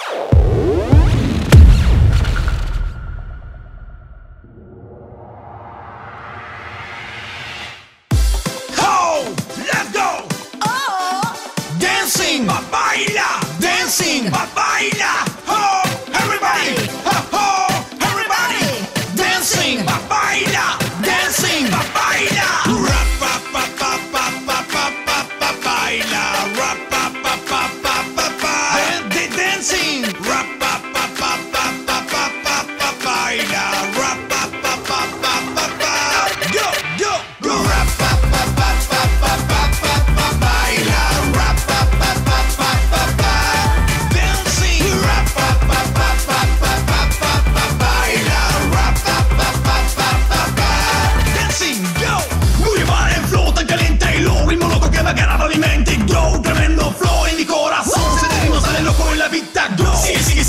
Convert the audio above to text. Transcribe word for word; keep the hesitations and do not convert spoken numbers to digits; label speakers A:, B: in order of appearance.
A: Baila, dancing, baila, oh, everybody, oh, oh, everybody, dancing, baila, dancing, baila, rap, pa, pa, pa, pa, pa, pa, pa, pa, baila, rap, pa, pa, pa, pa, pa, pa, de dancing, rap, pa, pa, pa, pa, pa, pa, pa, pa, baila, rap, pa, pa, pa, pa, pa, pa, yo, yo, yo, rap, pa, pa, pa, pa, pa, pa, pa, pa, baila, rap, pa, pa, pa, pa, pa, pa, dancing, rap, pa, pa, pa, pa, pa, pa, pa, pa, baila, rap, pa, pa, pa, pa, pa, pa, dancing, yo, muy mal en flow tan caliente y lo ritmo loco que me agarra mi mente, glow, tremendo flow en mi corazón, se te ritmo sale loco en la vida, glow, sigue, sigue